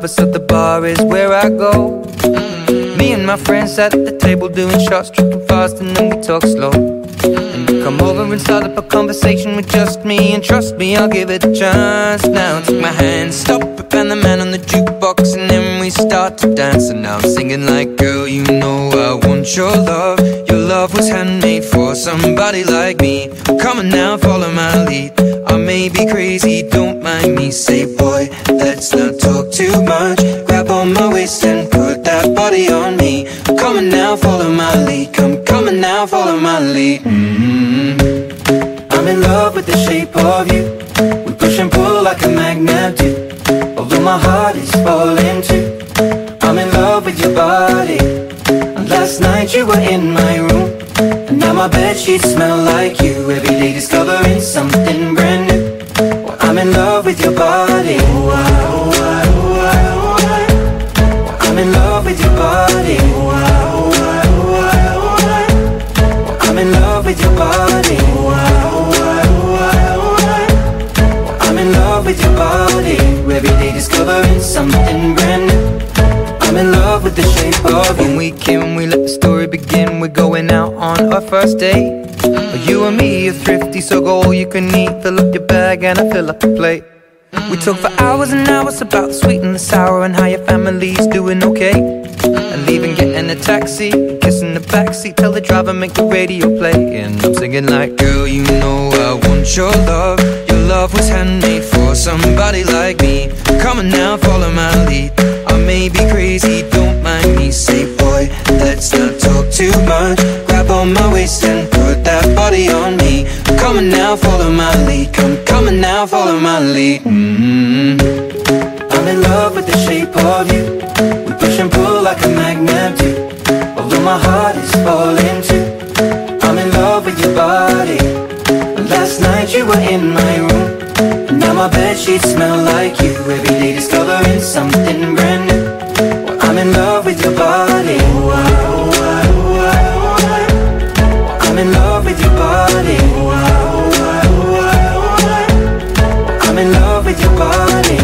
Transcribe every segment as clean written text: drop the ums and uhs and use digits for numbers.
lover, so the bar is where I go. Me and my friends at the table doing shots, tripping fast, and then we talk slow. And you come over and start up a conversation with just me, and trust me, I'll give it a chance. Now take my hand, stop it, and the man on the jukebox, and then we start to dance. And now I'm singing like, girl, you know I want your love. Your love was handmade for somebody like me. Come on now, follow my lead. I may be crazy, don't mind me. Say, boy, let's not talk too much. Grab on my waist and put that body on me. Come on now, follow my lead. Come on now, follow my lead. I'm in love with the shape of you. We push and pull like a magnet do. Although my heart is falling too, I'm in love with your body. And last night you were in my room, and now my bedsheets smell like you. Every day discovering something brand new. Well, I'm in love with your body. I'm in love with your body. I'm in love with your body. I'm in love with your body. Every day discovering something brand new. I'm in love with the shape of you. When we came, we let the story begin. We're going out on our first date. You and me are thrifty, so go all you can eat. Fill up your bag and I fill up the plate. We talk for hours and hours about the sweet and the sour, and how your family's doing okay. And leaving, getting a taxi, kissing the backseat, tell the driver make the radio play. And I'm singing like, girl, you know I want your love. Your love was handmade for somebody like me. Come on now, follow my lead. I may be crazy, don't mind me. Say, boy, let's not talk too much. Grab on my waist and put that body on me. Come on now, follow my lead. Come on now, follow my lead. I'm in love with the shape of you. We push and pull like a magnet do. Although my heart is falling too, I'm in love with your body. Last night you were in my room, and now my bedsheets smell like you. Every day discovering something brand new. Well, I'm in love with your body. I'm in love with your body. I'm in love with your body.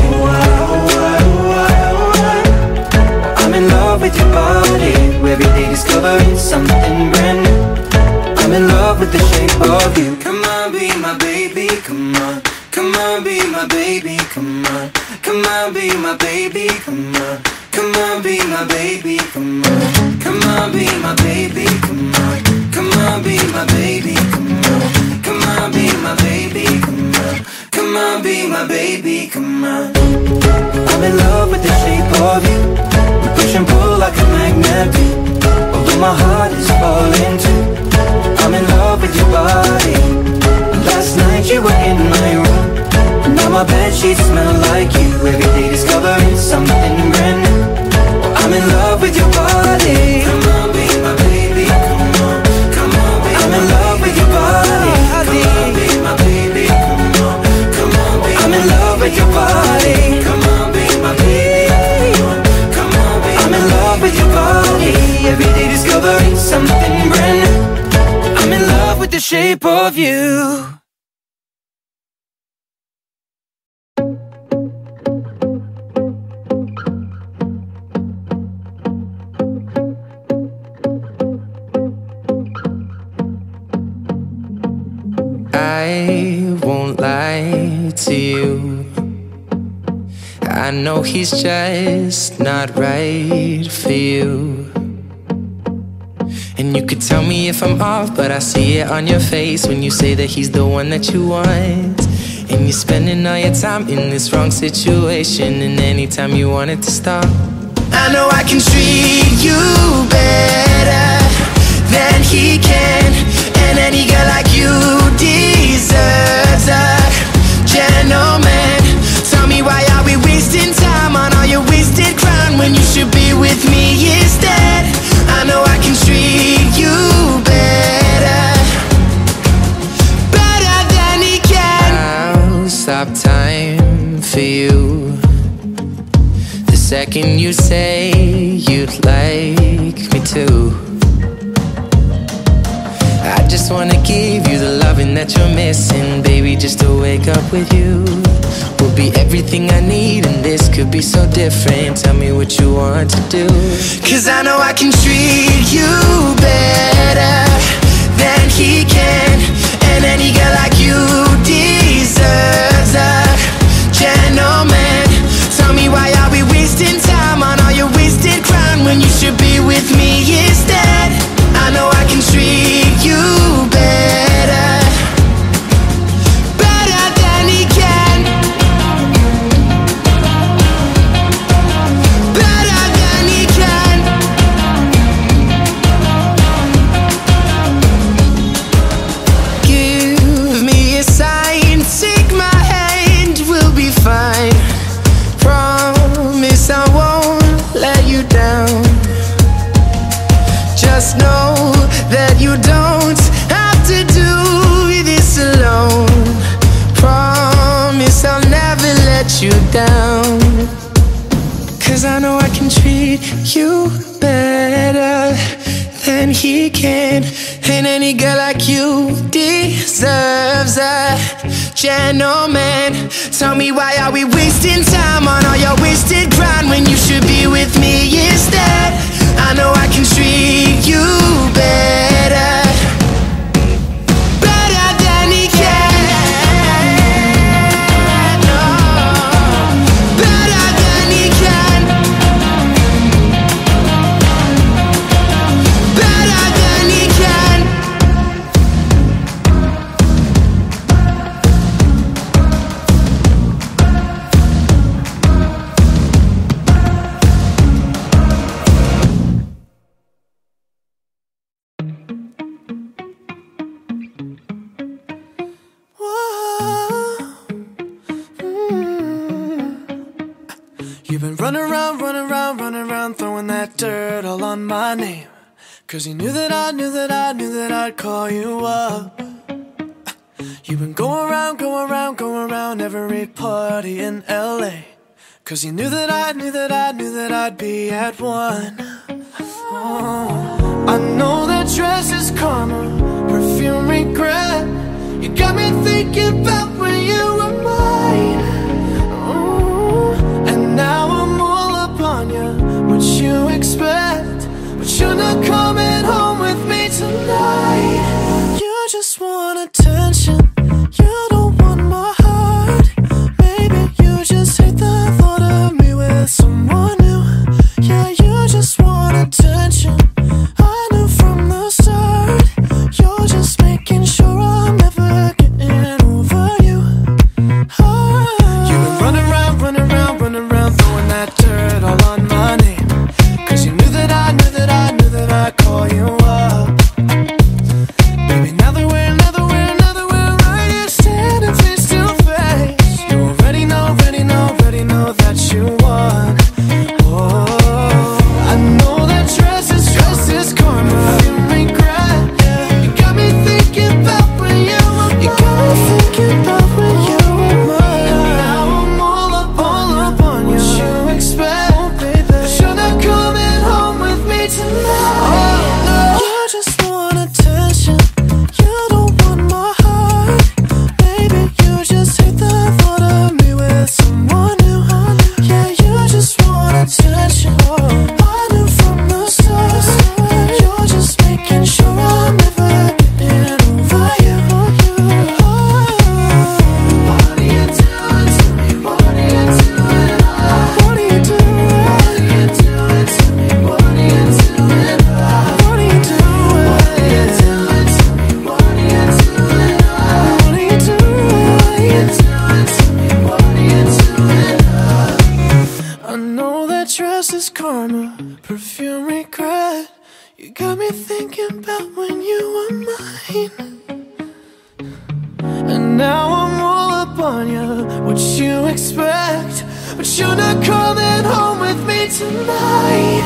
I'm in love with your body. Every day discovering something brand new. I'm in love with the shape of you. Come on, be my baby, come on. Come on, be my baby, come on. Come on, be my baby, come on. Come on, be my baby, come on. Come on, be my baby, come on. Come on, be my baby, come on. Come on, be my baby, come on. Come on, be my baby, come on. I'm in love with the shape of you. We push and pull like a magnet do. Although my heart is falling too, I'm in love with your body. Last night you were in my room, and now my bedsheets smell like you. Every day discovering something brand new. I'm in love with your body. Come on, be my baby, come on. Come on, be I'm in love with your body. Come on, be my baby, come on. Come on, be I'm in love with your body. Come on, be my baby, come on. Come on, be I'm in love with your body. Every day discovering something brand new. I'm in love with the shape of you. I won't lie to you. I know he's just not right for you. And you could tell me if I'm off, but I see it on your face when you say that he's the one that you want. And you're spending all your time in this wrong situation, and anytime you want it to stop, I know I can treat you better than he can. And any girl like you deserves a gentleman. Tell me, why are we wasting time on all your wasted crown when you should be with me instead? I know I can treat you better, better than he can. I'll stop time for you the second you say you'd like me to. I just just wanna give you the loving that you're missing. Baby, just to wake up with you will be everything I need, and this could be so different. Tell me what you want to do, 'cause I know I can treat you better than he can. And any girl like you deserves a gentleman. Tell me, why are we wasting time on all your wasted crown when you should be with me instead? I know I can treat you better, better than he can, better than he can. Give me a sign, take my hand, we'll be fine. Promise I won't let you down. Just know that you don't have to do this alone. Promise I'll never let you down, 'cause I know I can treat you better than he can. And any girl like you deserves a gentleman. Tell me, why are we wasting time on all your wasted grind when you should be with me instead? I know I can treat you better, better than he can. Oh, better than he can, better than he can. You've been running around, throwing that dirt all on my name, 'cause you knew that I'd call you up. You've been going around every party in LA, 'cause you knew that I'd be at one. Oh, I know that dress is karma, perfume regret. You got me thinking about when you were mine. Now I'm all up on you, what you expect, but you're not coming home with me tonight. You just want attention, you don't want my heart. Maybe you just hate the thought of me with someone new. Yeah, you just want attention, I knew from the start. You're just making sure I'm never getting over you. You've been running around, throwing that dirt all on my name, 'cause you knew that I'd call you up. Baby, now that we're right here standing face to face, you already know that you won. Oh, I know that dress is karma, you regret. You got me thinking about when you were mine. You got me thinking about when you were mine. Now I'm all up on you. What you expect, oh, baby, but you're not coming home with me tonight. Oh, no. You just want attention, you don't want my heart. Baby, you just hate the thought of me with someone new. Yeah, you just want attention, I knew from the start. You're just making sure I'm never getting over you. What are you doing to me? What are you doing? What are you doing? What are you doing to me? What are you doing? What are you doing? What are you doing to me? What are you doing? What are you doing? What are you doing to me? What are you doing? I know that dress is karma, perfume regret. You got me thinking about when you were mine. And now I'm all up on you, what you expect, but you're not coming home with me tonight.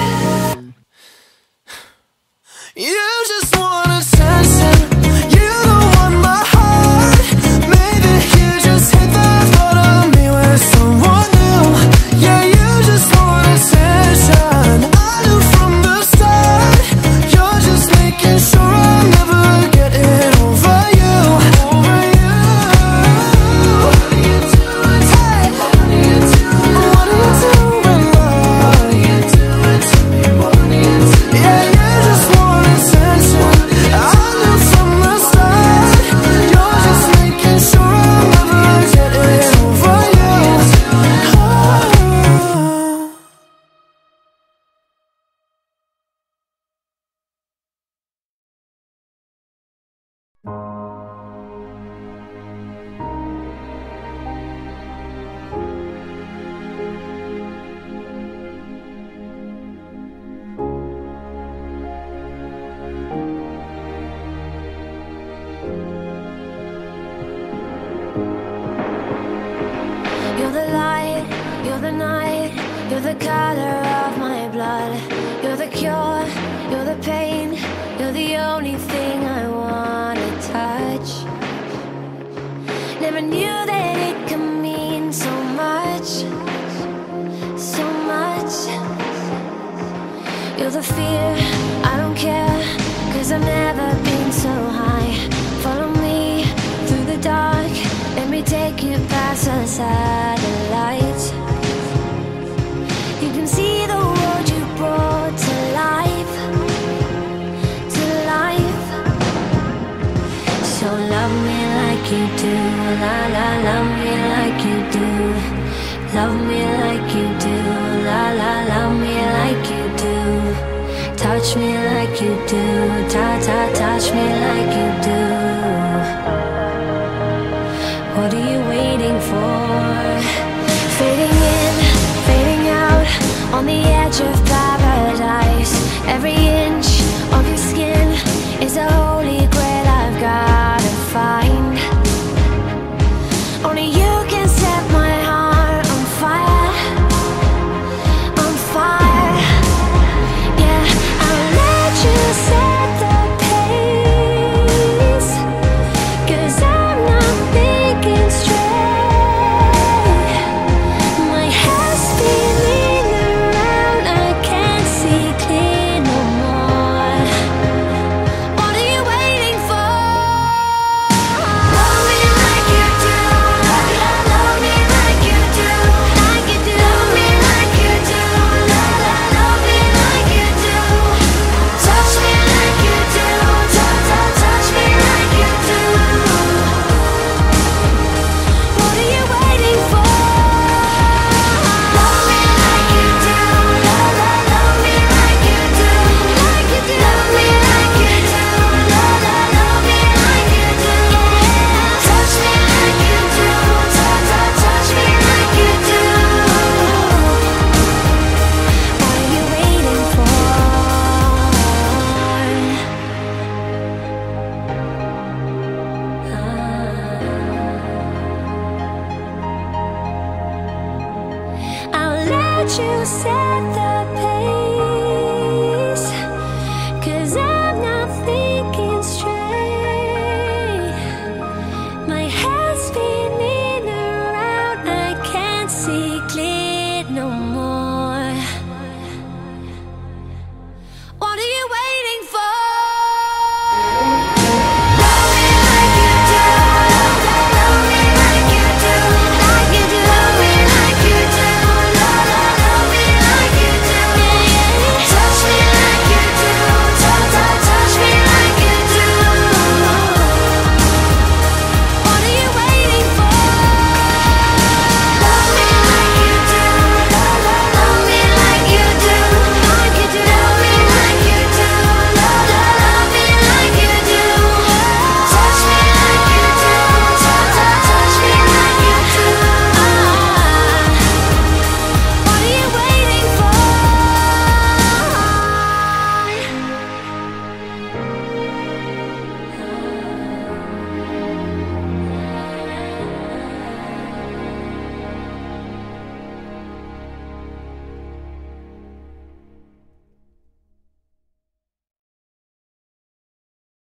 You just want attention, you don't want my heart. Maybe you just hate the thought of me with someone new. Yeah, you just want attention, I knew from the start. You're just making sure I'm never getting the color of my blood. You're the cure, you're the pain, you're the only thing I wanna touch. Never knew that it could mean so much, so much. You're the fear, I don't care, 'cause I've never been so high. Follow me through the dark, let me take you past the satellites. You can see the world you brought to life, to life. So love me like you do, la la, love me like you do. Love me like you do, la la, love me like you do. Touch me like you do, ta ta, touch me like you do. What are you waiting for? Fading in, fading out, on the edge of paradise. Every inch of your skin is a holy grail I've gotta find. Only you can set my heart on fire, on fire. Yeah, I'll let you set the pace, 'cause I'm not thinking straight. My head's spinning around, I can't see clear no more. What are you waiting for? Love me like you do, love me like you do, like you do. Love me like you do, love me like you do. Touch me like you do, touch me like you do. What are you waiting for? Love me like you do, love me like you do, like you do. Love me like you do, love me like you do. Touch me like you do, touch me like you do. What are you waiting for? I'll let you set the pace, 'cause I'm not thinking straight. My head's spinning around, I can't see clear no more. What are you